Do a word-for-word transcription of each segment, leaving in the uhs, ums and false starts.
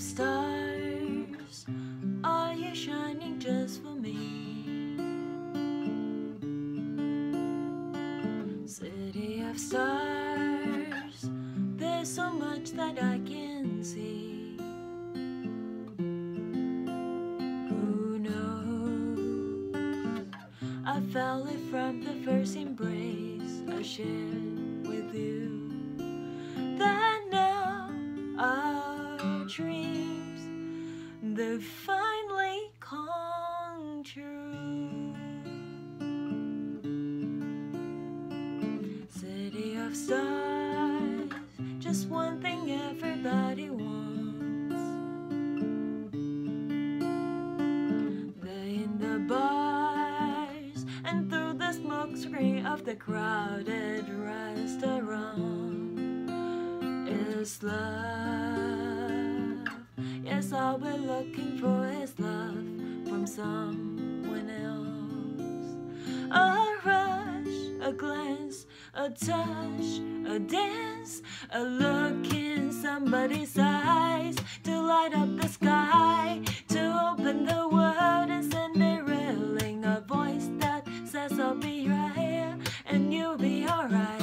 stars, are you shining just for me? City of stars, there's so much that I can see. Who knows, I felt it from the first embrace I shared with you. That now our dreams, they finally come true. City of stars, just one thing everybody wants. They're in the bars and through the smoke screen of the crowded restaurant. Is love, yes, all we're looking for is love from someone else. A rush, a glance, a touch, a dance, a look in somebody's eyes to light up the sky, to open the world and send it reeling. A voice that says I'll be right here and you'll be alright.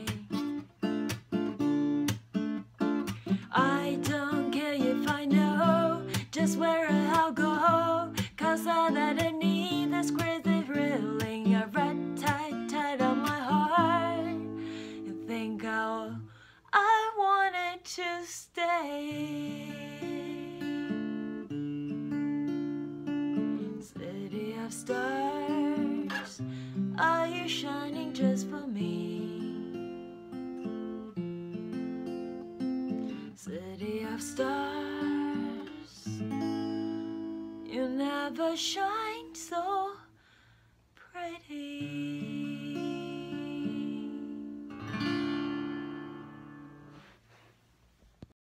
I don't care if I know just where I'll go, cause all that I need is crazy thrilling. A red tight, tight on my heart. You think I'll, I wanted to stay. City of stars, are you shining just for me? City of stars, you never shine so pretty.